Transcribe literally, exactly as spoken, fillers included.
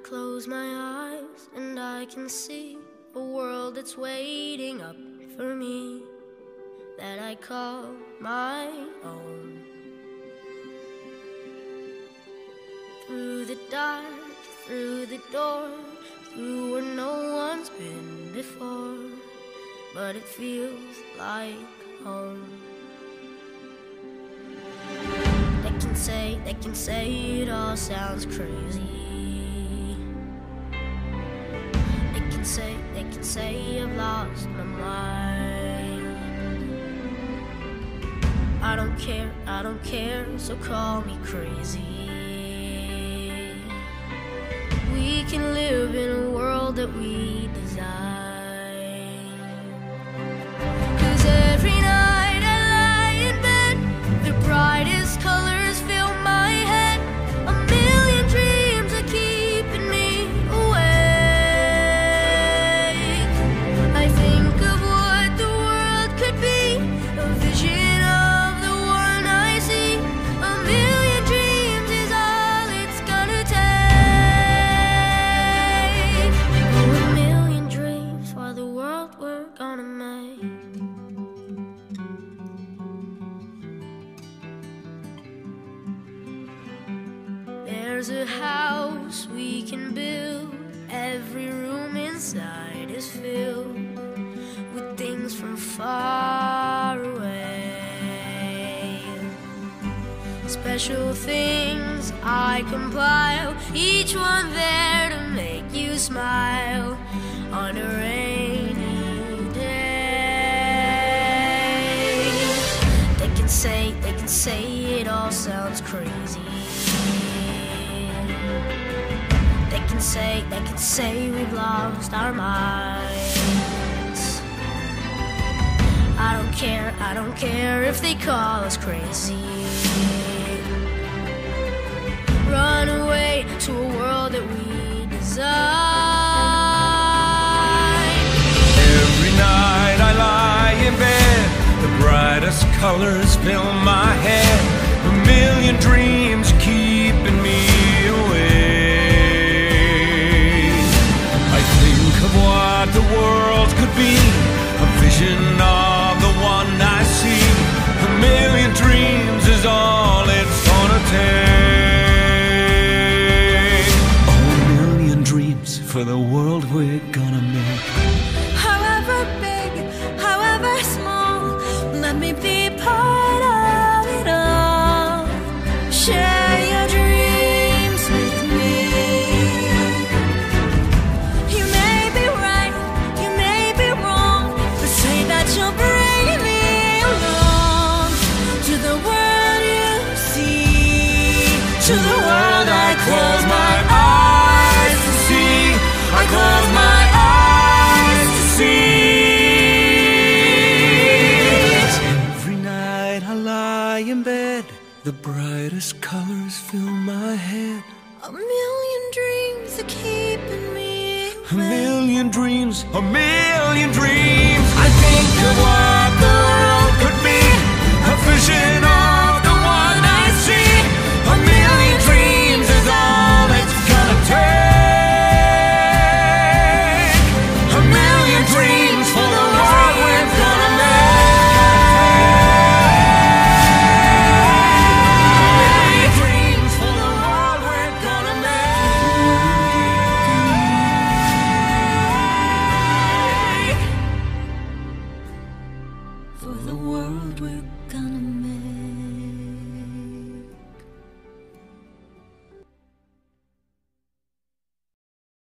close my eyes and I can see a world that's waiting up for me, that I call my own. Through the dark, through the door, through where no one's been before, but it feels like home. They can say, they can say it all sounds crazy. They can say, they can say I've lost my mind. I don't care, I don't care, so call me crazy. We can live in a world that we design. 'Cause every night I lie in bed, the brightest colors fill my head. A million dreams are keeping me awake. I think of what the world could be, a vision of the one I see. A million dreams is all it's gonna take. Oh, a million dreams for the world we're gonna make. There's a house we can build. Every room inside is filled with things from far away. Special things I compile, each one there to make you smile on a rainy day. They can say, they can say it all sounds crazy. They can say, they can say we've lost our minds. I don't care, I don't care if they call us crazy. Run away to a world that we design. Every night I lie in bed, the brightest colors fill my head. A million dreams keeping me awake. I think of what the world could be, a vision of the one I see. A million dreams is all it's gonna take. Oh, a million dreams for the world we're gonna make. However big, however small, let me be part of it all. Share your dreams with me. You may be right, you may be wrong, but say that you'll bring me along to the world you see, to the world I Close my eyes to see. I close my eyes to see. Every night I lie in bed, the brightest colors fill my head. A million dreams are keeping me A million dreams, a million dreams. I think of what the world could be, a vision of the one I see. A million dreams is all it's gonna take. A million dreams for the world we're gonna make. Dreams for the world we're gonna make. for the world we're gonna